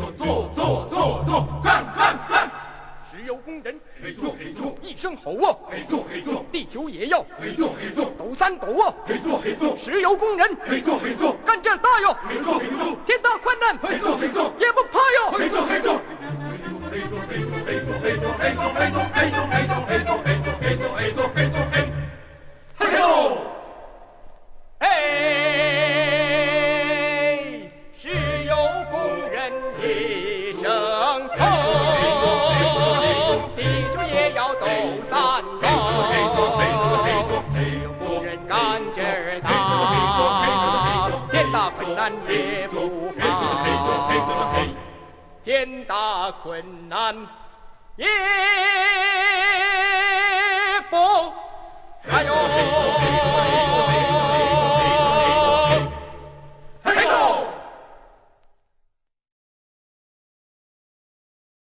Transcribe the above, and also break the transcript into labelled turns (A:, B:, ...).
A: 坐，干！石油工人，一声吼啊，地球也要，抖三抖啊，石油工人，干这大哟，天大困难，也不怕哟。嘿呦！哎，石油工人一声吼，地球也要抖三抖。石油工人干劲儿大，天大困难也不怕，天大困难也。